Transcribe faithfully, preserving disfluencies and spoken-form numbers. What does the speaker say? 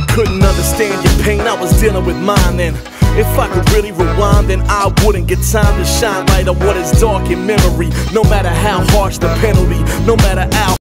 couldn't understand your pain, I was dealing with mine. And if I could really rewind, then I wouldn't get time to shine light on what is dark in memory. No matter how harsh the penalty, no matter how